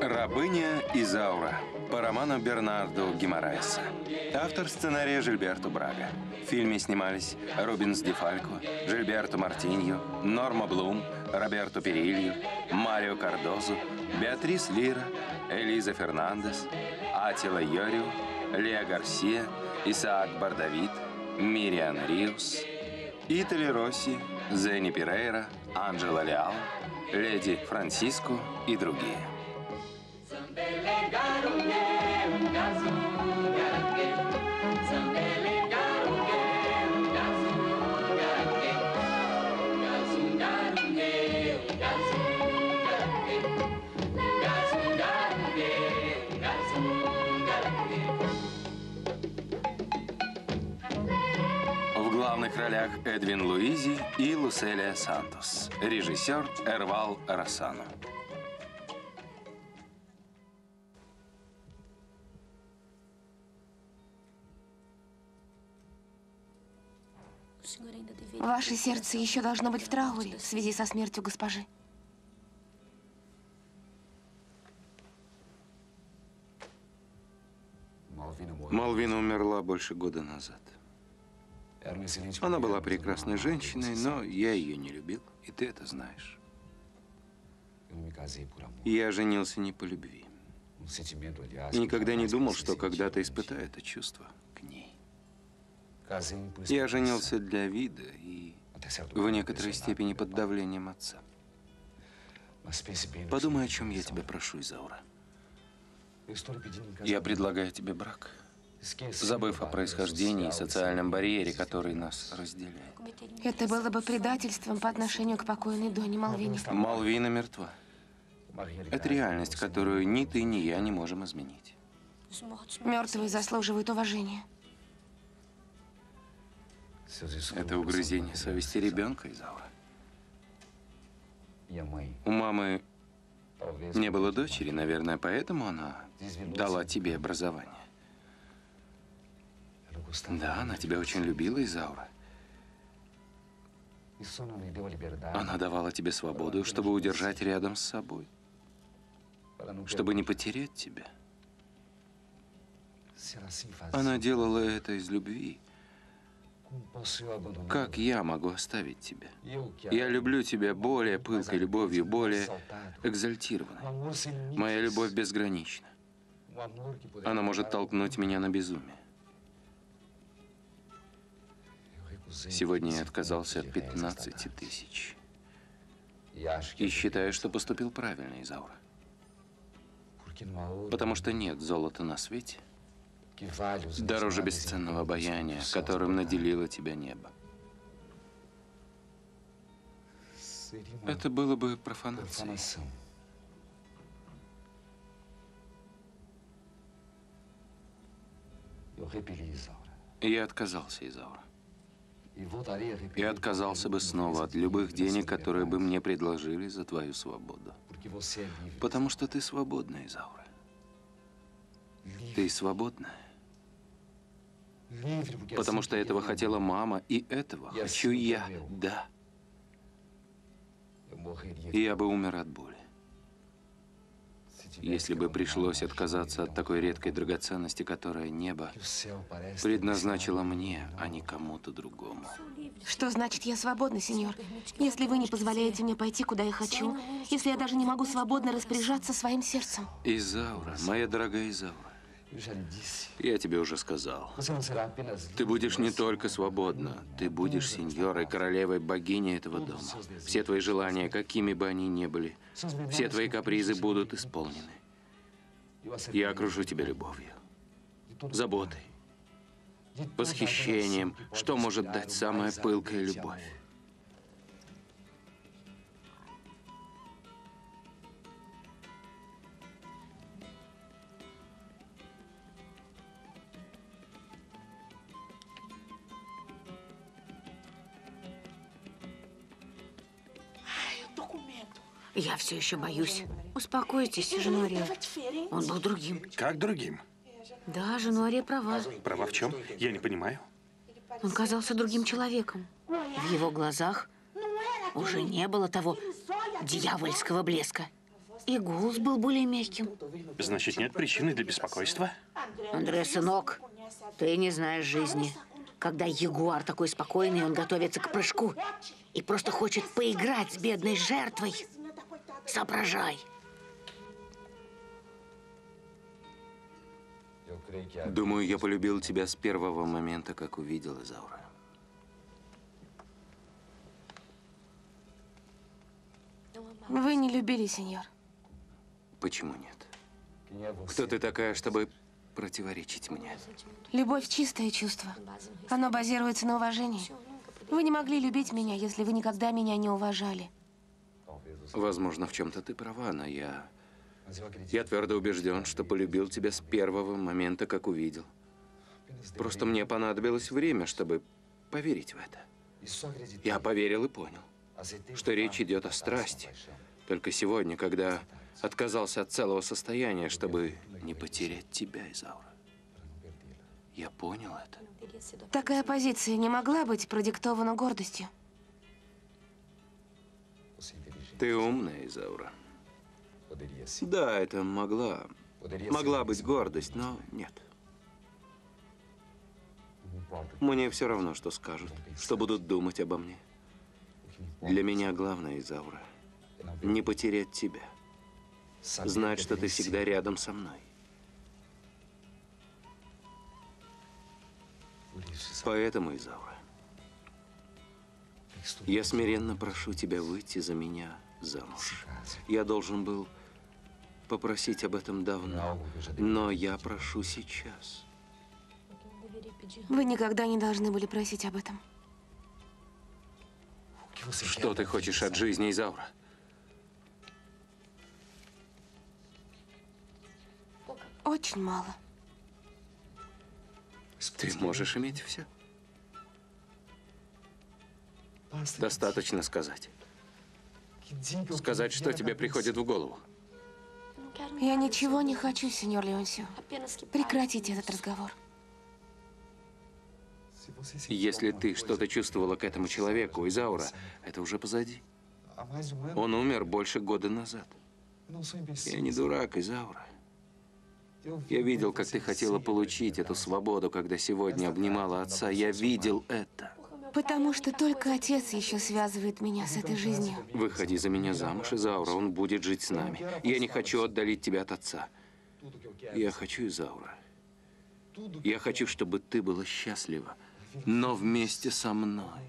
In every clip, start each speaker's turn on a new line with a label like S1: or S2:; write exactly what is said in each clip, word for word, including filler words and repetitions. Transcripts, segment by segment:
S1: Рабыня Изаура по роману Бернардо Гимараеса. Автор сценария Жильберто Брага. В фильме снимались Рубенс Ди Фалько, Жильберто Мартиньо, Норма Блум, Роберто Перильо, Марио Кардозо, Беатрис Лира, Элиза Фернандес, Атила Йорио, Лео Гарсия, Исаак Бардавид, Мириан Риус, Итали Росси, Зенни Перейра, Анджела Леал, Леди Франсиско и другие. В главных ролях Эдвин Луизи и Луселия Сантос. Режиссер Эрвал Рассано.
S2: Ваше сердце еще должно быть в трауре в связи со смертью госпожи.
S1: Малвина умерла больше года назад. Она была прекрасной женщиной, но я ее не любил, и ты это знаешь. Я женился не по любви. И никогда не думал, что когда-то испытаю это чувство к ней. Я женился для вида и в некоторой степени под давлением отца. Подумай, о чем я тебя прошу, Изаура. Я предлагаю тебе брак, забыв о происхождении и социальном барьере, который нас разделяет.
S2: Это было бы предательством по отношению к покойной Доне Малвине.
S1: Малвина мертва. Это реальность, которую ни ты, ни я не можем изменить.
S2: Мертвые заслуживают уважения.
S1: Это угрызение совести ребенка, Изаура. У мамы не было дочери, наверное, поэтому она дала тебе образование. Да, она тебя очень любила, Изаура. Она давала тебе свободу, чтобы удержать рядом с собой, чтобы не потерять тебя. Она делала это из любви. Как я могу оставить тебя? Я люблю тебя более пылкой любовью, более экзальтированной. Моя любовь безгранична. Она может толкнуть меня на безумие. Сегодня я отказался от пятнадцати тысяч. И считаю, что поступил правильно, Изаура. Потому что нет золота на свете дороже бесценного обаяния, которым наделило тебя небо. Это было бы профанацией. Я отказался, Изаура. И отказался бы снова от любых денег, которые бы мне предложили за твою свободу. Потому что ты свободна, Изаура. Ты свободная. Потому что этого хотела мама, и этого хочу я, да. И я бы умер от боли, если бы пришлось отказаться от такой редкой драгоценности, которая небо предназначило мне, а не кому-то другому.
S2: Что значит я свободна, сеньор? Если вы не позволяете мне пойти, куда я хочу, если я даже не могу свободно распоряжаться своим сердцем.
S1: Изаура, моя дорогая Изаура, я тебе уже сказал. Ты будешь не только свободна, ты будешь сеньорой, королевой, богиней этого дома. Все твои желания, какими бы они ни были, все твои капризы будут исполнены. Я окружу тебя любовью, заботой, восхищением, что может дать самая пылкая любовь.
S2: Я все еще боюсь. Успокойтесь, Жануария. Он был другим.
S3: Как другим?
S2: Да, Жануария права.
S3: Права в чем? Я не понимаю.
S2: Он казался другим человеком. В его глазах уже не было того дьявольского блеска.
S4: И голос был более мягким.
S3: Значит, нет причины для беспокойства?
S4: Андре, сынок, ты не знаешь жизни. Когда ягуар такой спокойный, он готовится к прыжку и просто хочет поиграть с бедной жертвой. Соображай.
S1: Думаю, я полюбил тебя с первого момента, как увидел, Изаура.
S2: Вы не любили, сеньор.
S1: Почему нет? Кто ты такая, чтобы противоречить мне?
S2: Любовь – чистое чувство. Оно базируется на уважении. Вы не могли любить меня, если вы никогда меня не уважали.
S1: Возможно, в чем-то ты права, но я... Я твердо убежден, что полюбил тебя с первого момента, как увидел. Просто мне понадобилось время, чтобы поверить в это. Я поверил и понял, что речь идет о страсти. Только сегодня, когда отказался от целого состояния, чтобы не потерять тебя, Изаура. Я понял это.
S2: Такая позиция не могла быть продиктована гордостью.
S1: Ты умная, Изаура. Да, это могла... Могла быть гордость, но нет. Мне все равно, что скажут, что будут думать обо мне. Для меня главное, Изаура, не потерять тебя. Знать, что ты всегда рядом со мной. Поэтому, Изаура, я смиренно прошу тебя выйти за меня замуж. Я должен был попросить об этом давно, но я прошу сейчас.
S2: Вы никогда не должны были просить об этом.
S1: Что ты хочешь от жизни, Изаура?
S2: Очень мало.
S1: Ты можешь иметь все. Достаточно сказать. Сказать, что тебе приходит в голову.
S2: Я ничего не хочу, сеньор Леонсио. Прекратите этот разговор.
S1: Если ты что-то чувствовала к этому человеку, Изаура, это уже позади. Он умер больше года назад. Я не дурак, Изаура. Я видел, как ты хотела получить эту свободу, когда сегодня обнимала отца. Я видел это.
S2: Потому что только отец еще связывает меня с этой жизнью.
S1: Выходи за меня замуж, Изаура, он будет жить с нами. Я не хочу отдалить тебя от отца. Я хочу, Изаура. Я хочу, чтобы ты была счастлива, но вместе со мной.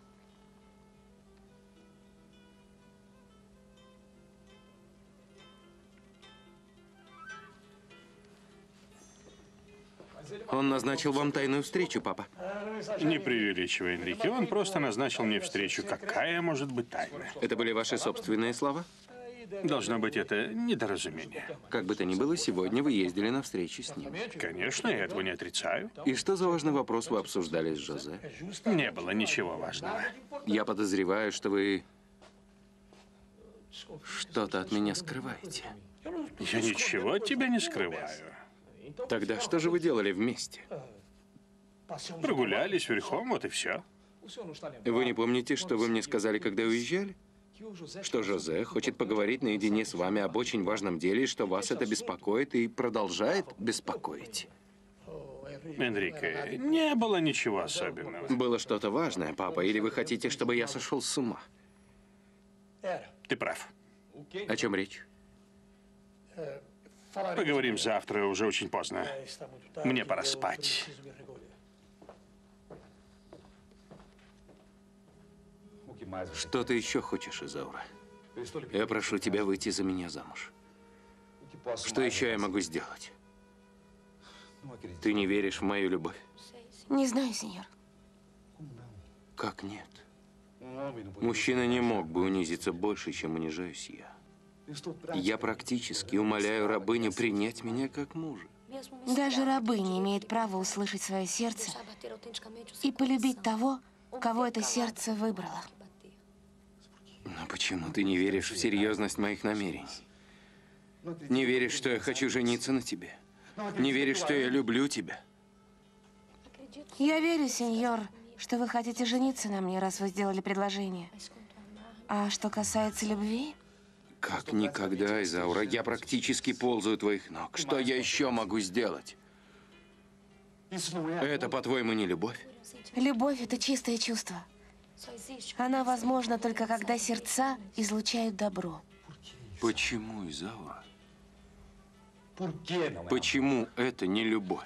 S1: Он назначил вам тайную встречу, папа.
S3: Не преувеличивай, Энрике. Он просто назначил мне встречу. Какая может быть тайна?
S1: Это были ваши собственные слова?
S3: Должно быть, это недоразумение.
S1: Как бы то ни было, сегодня вы ездили на встречу с ним.
S3: Конечно, я этого не отрицаю.
S1: И что за важный вопрос вы обсуждали с Жозе?
S3: Не было ничего важного.
S1: Я подозреваю, что вы что-то от меня скрываете.
S3: Я ничего от тебя не скрываю.
S1: Тогда что же вы делали вместе?
S3: Прогулялись верхом, вот и все.
S1: Вы не помните, что вы мне сказали, когда уезжали? Что Жозе хочет поговорить наедине с вами об очень важном деле, и что вас это беспокоит и продолжает беспокоить.
S3: Энрике, не было ничего особенного.
S1: Было что-то важное, папа, или вы хотите, чтобы я сошел с ума?
S3: Ты прав.
S1: О чем речь?
S3: Поговорим завтра, уже очень поздно. Мне пора спать.
S1: Что ты еще хочешь, Изаура? Я прошу тебя выйти за меня замуж. Что еще я могу сделать? Ты не веришь в мою любовь?
S2: Не знаю, сеньор.
S1: Как нет? Мужчина не мог бы унизиться больше, чем унижаюсь я. Я практически умоляю рабыню принять меня как мужа.
S2: Даже рабыня имеет право услышать свое сердце и полюбить того, кого это сердце выбрало.
S1: Но почему ты не веришь в серьезность моих намерений? Не веришь, что я хочу жениться на тебе? Не веришь, что я люблю тебя?
S2: Я верю, сеньор, что вы хотите жениться на мне, раз вы сделали предложение. А что касается любви,
S1: Как никогда, Изаура. Я практически ползаю у твоих ног. Что я еще могу сделать? Это, по-твоему, не любовь?
S2: Любовь – это чистое чувство. Она возможна только когда сердца излучают добро.
S1: Почему, Изаура? Почему это не любовь?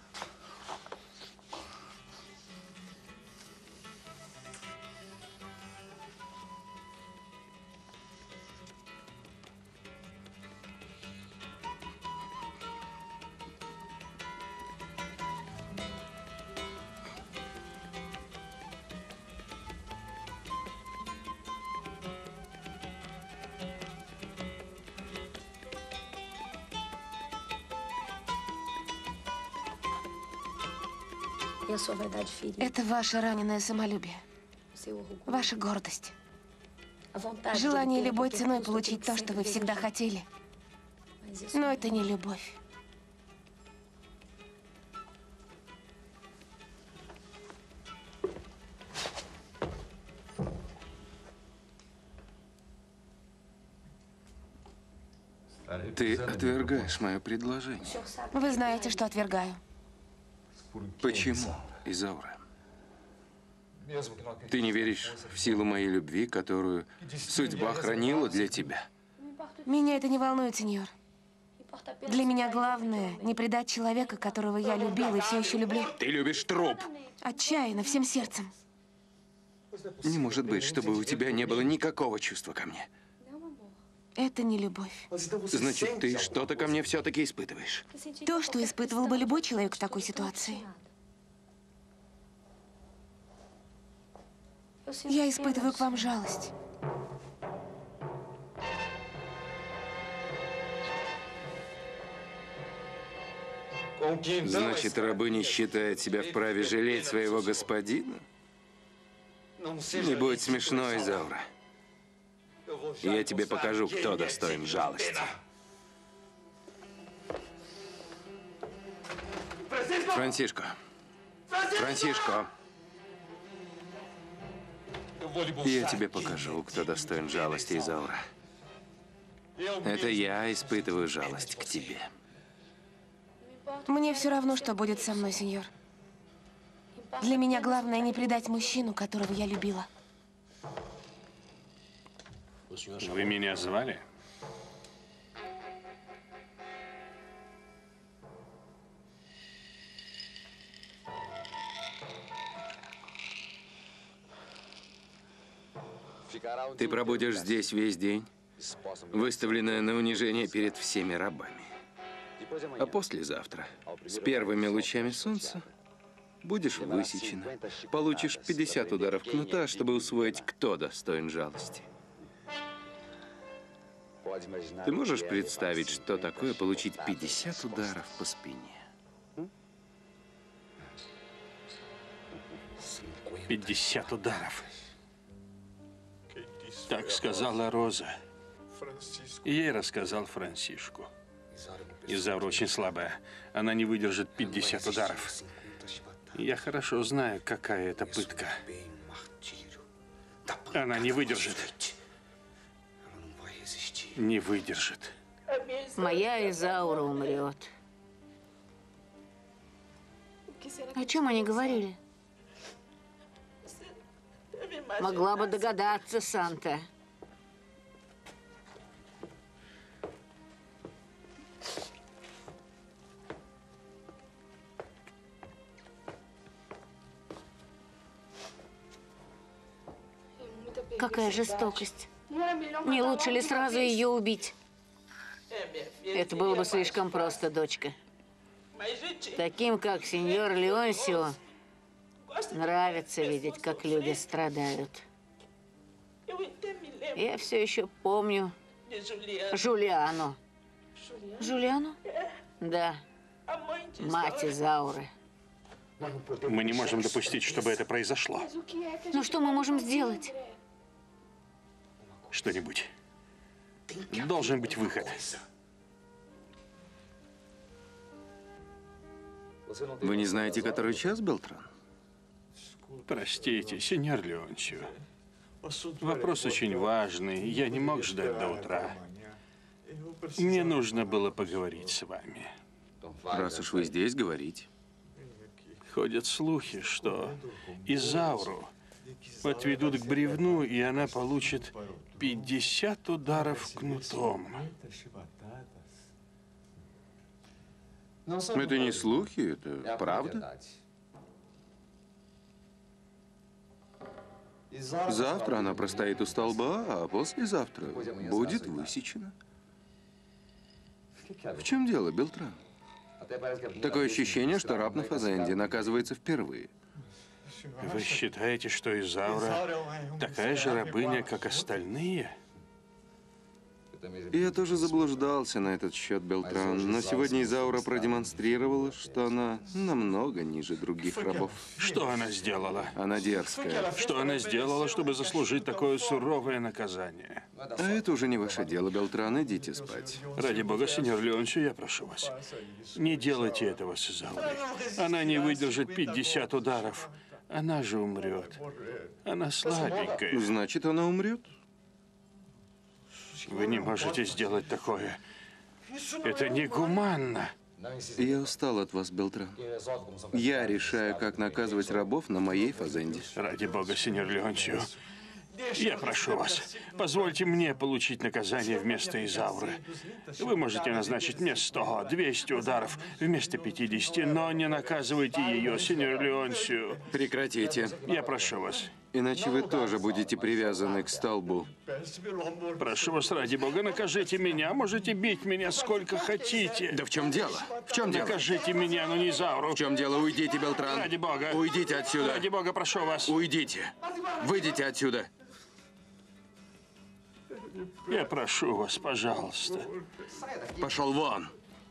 S1: Это ваше раненое самолюбие, ваша гордость. Желание любой ценой получить то, что вы всегда хотели. Но это не любовь. Ты отвергаешь мое предложение.
S2: Вы знаете, что отвергаю.
S1: Почему, Изаура? Ты не веришь в силу моей любви, которую судьба хранила для тебя?
S2: Меня это не волнует, сеньор. Для меня главное не предать человека, которого я любила и все еще люблю.
S1: Ты любишь труп.
S2: Отчаянно, всем сердцем.
S1: Не может быть, чтобы у тебя не было никакого чувства ко мне.
S2: Это не любовь.
S1: Значит, ты что-то ко мне все-таки испытываешь.
S2: То, что испытывал бы любой человек в такой ситуации. Я испытываю к вам жалость.
S1: Значит, рабыня считает себя вправе жалеть своего господина? Не будь смешно, Изаура. Я тебе покажу, кто достоин жалости. Франсишко. Франсишко. Я тебе покажу, кто достоин жалости, Изаура. Это я испытываю жалость к тебе.
S2: Мне все равно, что будет со мной, сеньор. Для меня главное не предать мужчину, которого я любила.
S3: Вы меня звали?
S1: Ты пробудешь здесь весь день, выставленная на унижение перед всеми рабами. А послезавтра, с первыми лучами солнца, будешь высечена. Получишь пятьдесят ударов кнута, чтобы усвоить, кто достоин жалости. Ты можешь представить, что такое получить пятьдесят ударов по спине?
S3: пятьдесят ударов. Так сказала Роза. И ей рассказал Франсишку. Изаура очень слабая. Она не выдержит пятьдесят ударов. Я хорошо знаю, какая это пытка. Она не выдержит. Не выдержит.
S4: Моя Изаура умрет. О чем они говорили? Могла бы догадаться, Санта. Какая жестокость. Не лучше ли сразу ее убить? Это было бы слишком просто, дочка. Таким, как сеньор Леонсио, нравится видеть, как люди страдают. Я все еще помню Жулиану. Жулиану? Да. Мать Изауры.
S3: Мы не можем допустить, чтобы это произошло.
S4: Ну что мы можем сделать?
S3: Что-нибудь. Должен быть выход.
S1: Вы не знаете, который час, Белтран?
S3: Простите, сеньор Леонсио. Вопрос очень важный. Я не мог ждать до утра. Мне нужно было поговорить с вами.
S1: Раз уж вы здесь, говорите.
S3: Ходят слухи, что Изауру отведут к бревну, и она получит пятьдесят ударов кнутом.
S1: Это не слухи, это правда. Завтра она простоит у столба, а послезавтра будет высечена. В чем дело, Белтран? Такое ощущение, что раб на фазенде наказывается впервые.
S3: Вы считаете, что Изаура такая же рабыня, как остальные?
S1: Я тоже заблуждался на этот счет, Белтран, но сегодня Изаура продемонстрировала, что она намного ниже других рабов.
S3: Что она сделала?
S1: Она дерзкая.
S3: Что она сделала, чтобы заслужить такое суровое наказание?
S1: А это уже не ваше дело, Белтран, идите спать.
S3: Ради бога, сеньор Леонсио, я прошу вас, не делайте этого с Изаурой. Она не выдержит пятьдесят ударов. Она же умрет. Она слабенькая.
S1: Значит, она умрет?
S3: Вы не можете сделать такое. Это негуманно.
S1: Я устал от вас, Белтран. Я решаю, как наказывать рабов на моей фазенде.
S3: Ради бога, сеньор Леонсио, я прошу вас, позвольте мне получить наказание вместо Изауры. Вы можете назначить мне сто, двести ударов вместо пятидесяти, но не наказывайте ее, сеньор Леонсио.
S1: Прекратите.
S3: Я прошу вас.
S1: Иначе вы тоже будете привязаны к столбу.
S3: Прошу вас, ради бога, накажите меня. Можете бить меня сколько хотите.
S1: Да в чем дело? В чем дело?
S3: Накажите меня, но не Изауру.
S1: В чем дело? Уйдите, Белтран.
S3: Ради бога.
S1: Уйдите отсюда.
S3: Ради бога, прошу вас.
S1: Уйдите. Выйдите отсюда.
S3: Я прошу вас, пожалуйста.
S1: Пошел вон.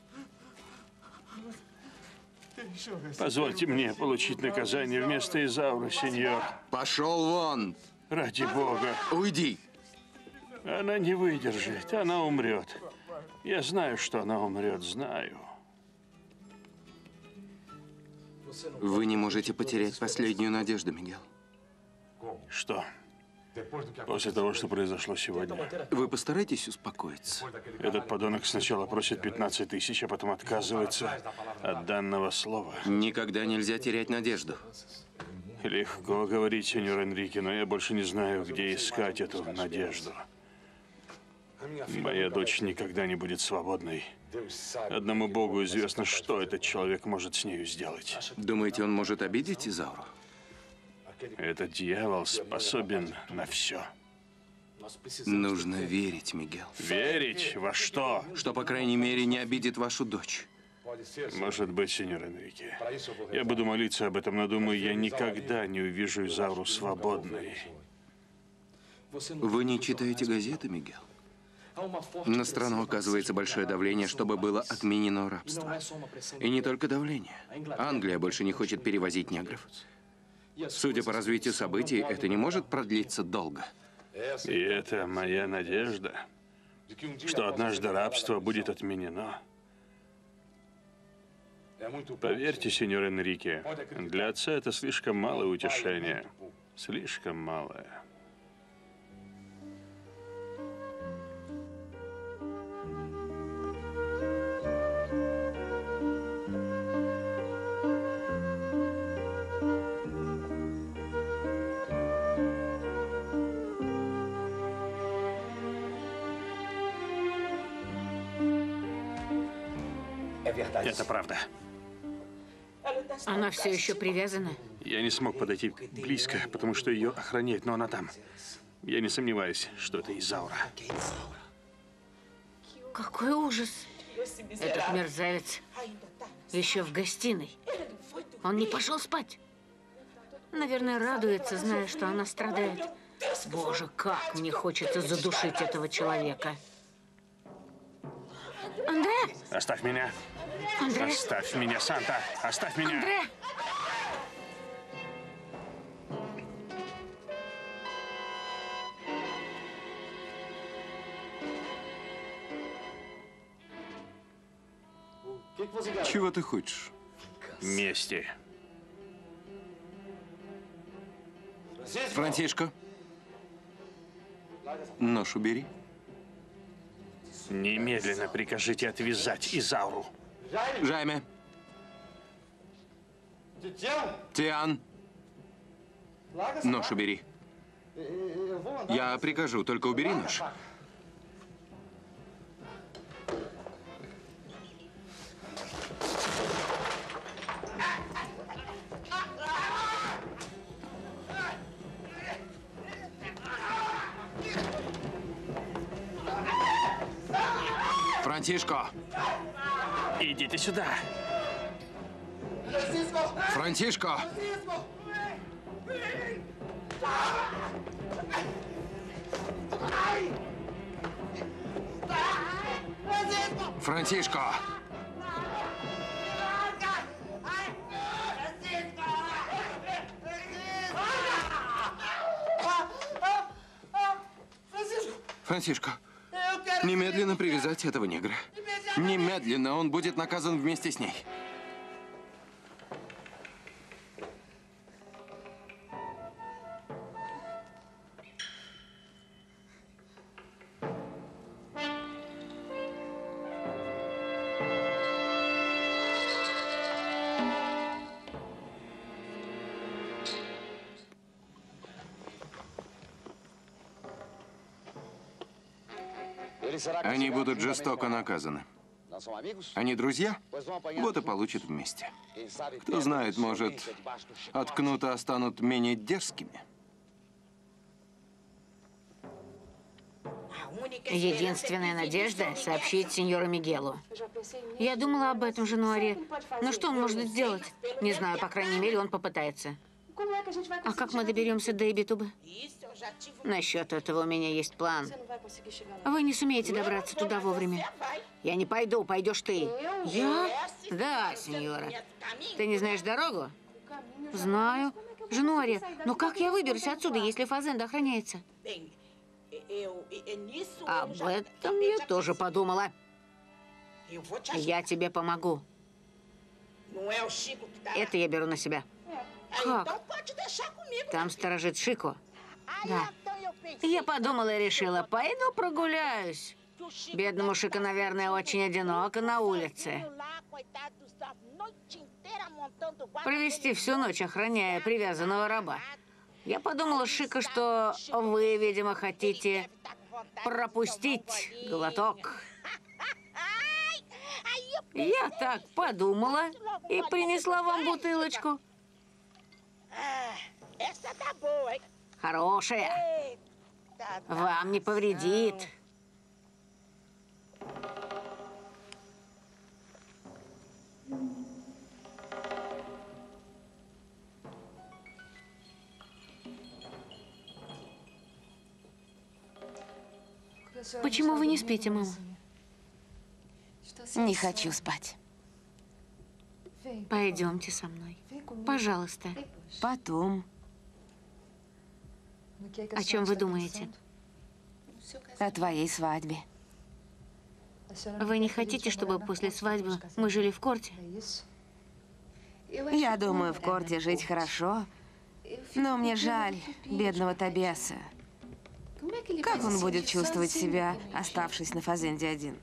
S3: Позвольте мне получить наказание вместо Изауры, сеньор.
S1: Пошел вон.
S3: Ради бога.
S1: Уйди.
S3: Она не выдержит, она умрет. Я знаю, что она умрет, знаю.
S1: Вы не можете потерять последнюю надежду, Мигел.
S3: Что? После того, что произошло сегодня.
S1: Вы постарайтесь успокоиться.
S3: Этот подонок сначала просит пятнадцать тысяч, а потом отказывается от данного слова.
S1: Никогда нельзя терять надежду.
S3: Легко говорить, сеньор Энрике, но я больше не знаю, где искать эту надежду. Моя дочь никогда не будет свободной. Одному Богу известно, что этот человек может с нею сделать.
S1: Думаете, он может обидеть Изауру?
S3: Этот дьявол способен на все.
S1: Нужно верить, Мигел.
S3: Верить во что?
S1: Что, по крайней мере, не обидит вашу дочь.
S3: Может быть, сеньор Энрике. Я буду молиться об этом, но думаю, я никогда не увижу Изауру свободной.
S1: Вы не читаете газеты, Мигел? На страну оказывается большое давление, чтобы было отменено рабство. И не только давление. Англия больше не хочет перевозить негров. Судя по развитию событий, это не может продлиться долго.
S3: И это моя надежда, что однажды рабство будет отменено. Поверьте, сеньор Энрике, для отца это слишком малое утешение. Слишком малое. Это правда.
S4: Она все еще привязана?
S3: Я не смог подойти близко, потому что ее охраняют, но она там. Я не сомневаюсь, что это Изаура.
S4: Какой ужас! Этот мерзавец еще в гостиной. Он не пошел спать. Наверное, радуется, зная, что она страдает. Боже, как мне хочется задушить этого человека. Андре!
S3: Оставь меня.
S4: Андре!
S3: Оставь меня, Санта! Оставь меня!
S4: Андре!
S1: Чего ты хочешь?
S3: Мести.
S1: Франсишко, Нож убери.
S3: Немедленно прикажите отвязать Изауру.
S1: Жайме. Тиан. Нож убери. Я прикажу, только убери нож. Франтишко!
S3: Идите сюда.
S1: Франтишко! Франтишко! Франтишко, немедленно привязать этого негра. Немедленно, он будет наказан вместе с ней. Они будут жестоко наказаны. Они друзья? Вот и получат вместе. Кто знает, может, от кнута станут менее дерзкими.
S4: Единственная надежда — сообщить сеньору Мигелу. Я думала об этом, Жануаре. Но что он может сделать? Не знаю, по крайней мере, он попытается. А как мы доберемся до Ибитубы? Насчет этого у меня есть план. Вы не сумеете добраться туда вовремя. Я не пойду, пойдешь ты. Я? Да, сеньора. Ты не знаешь дорогу? Знаю. Жануаре, но как я выберусь отсюда, если фазенда охраняется? Об этом я тоже подумала. Я тебе помогу. Это я беру на себя. Как? Там сторожит Шико. Да. Я подумала и решила, пойду прогуляюсь. Бедному Шико, наверное, очень одиноко на улице. Провести всю ночь, охраняя привязанного раба. Я подумала, Шико, что вы, видимо, хотите пропустить глоток. Я так подумала и принесла вам бутылочку. Хорошая. Вам не повредит. Почему вы не спите, мама?
S2: Не хочу спать.
S4: Пойдемте со мной. Пожалуйста.
S2: Потом.
S4: О чем вы думаете?
S2: О твоей свадьбе.
S4: Вы не хотите, чтобы после свадьбы мы жили в корте?
S2: Я думаю, в корте жить хорошо, но мне жаль бедного Тобиаса. Как он будет чувствовать себя, оставшись на фазенде один?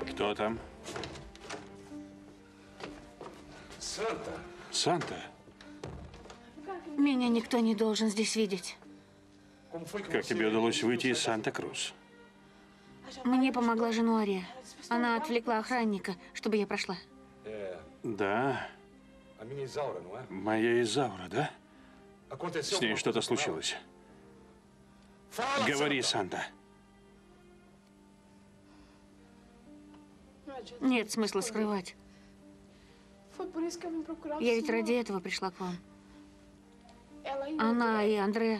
S3: Кто там? Санта?
S4: Меня никто не должен здесь видеть.
S3: Как тебе удалось выйти из Санта-Крус?
S4: Мне помогла Жануария. Она отвлекла охранника, чтобы я прошла.
S3: Да. Моя Изаура, да? С ней что-то случилось. Говори, Санта.
S4: Нет смысла скрывать. Я ведь ради этого пришла к вам. Она и Андре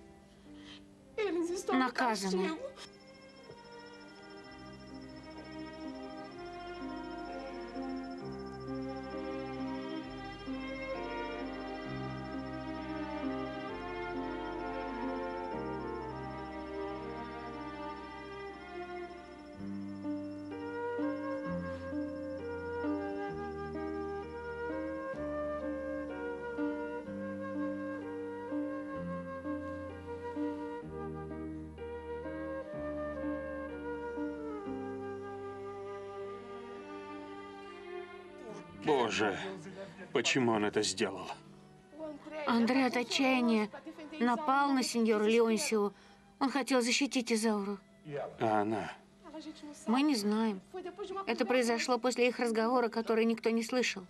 S4: наказаны.
S3: Боже, почему он это сделал?
S4: Андре от отчаяния напал на сеньора Леонсио. Он хотел защитить Изауру.
S3: А она?
S4: Мы не знаем. Это произошло после их разговора, который никто не слышал.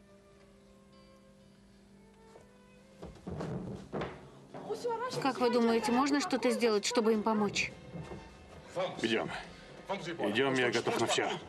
S4: Как вы думаете, можно что-то сделать, чтобы им помочь?
S3: Идем. Идем, я готов на все.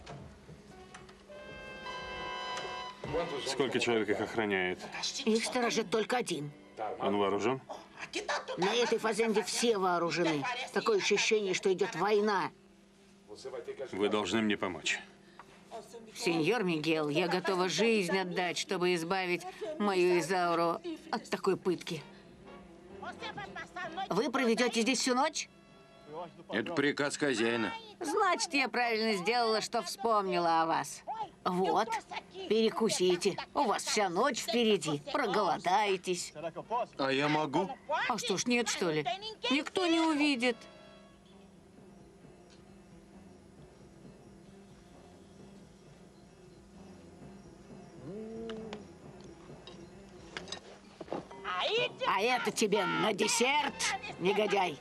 S3: Сколько человек их охраняет?
S4: Их сторожит только один.
S3: Он вооружен?
S4: На этой фазенде все вооружены. Такое ощущение, что идет война.
S3: Вы должны мне помочь.
S4: Сеньор Мигел, я готова жизнь отдать, чтобы избавить мою Изауру от такой пытки. Вы проведете здесь всю ночь?
S1: Это приказ хозяина.
S4: Значит, я правильно сделала, что вспомнила о вас. Вот, перекусите. У вас вся ночь впереди. Проголодаетесь.
S1: А я могу?
S4: А что ж, нет, что ли? Никто не увидит. А это тебе на десерт, негодяй.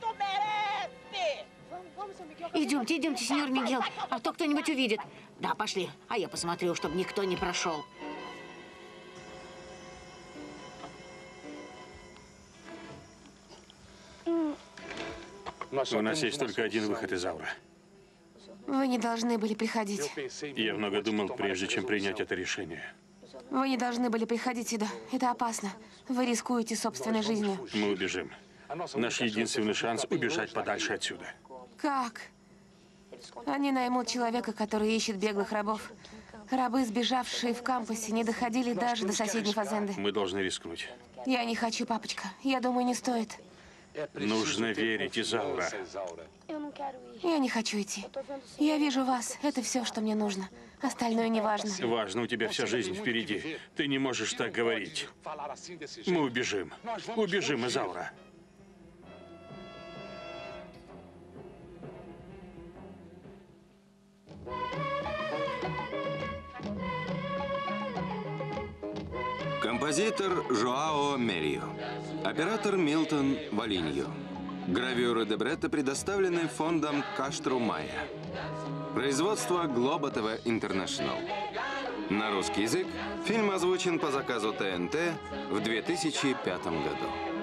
S4: Идемте, идемте, сеньор Мигел, а то кто-нибудь увидит. Да, пошли, а я посмотрю, чтобы никто не прошел.
S3: У нас есть только один выход из Аура.
S2: Вы не должны были приходить.
S3: Я много думал, прежде чем принять это решение.
S2: Вы не должны были приходить сюда. Это опасно. Вы рискуете собственной жизнью.
S3: Мы убежим. Наш единственный шанс убежать подальше отсюда.
S2: Как? Они наймут человека, который ищет беглых рабов. Рабы, сбежавшие в кампусе, не доходили даже до соседней фазенды.
S3: Мы должны рискнуть.
S2: Я не хочу, папочка. Я думаю, не стоит.
S3: Нужно верить, Изаура.
S2: Я не хочу идти. Я вижу вас. Это все, что мне нужно. Остальное не важно.
S3: Важно, у тебя вся жизнь впереди. Ты не можешь так говорить. Мы убежим. Убежим, Изаура.
S1: Композитор Жоао Мерио. Оператор Милтон Валиньо. Гравюры Дебретта предоставлены фондом Каштру Майя. Производство Глоба ТВ Интернешнл. На русский язык фильм озвучен по заказу ТНТ в две тысячи пятом году.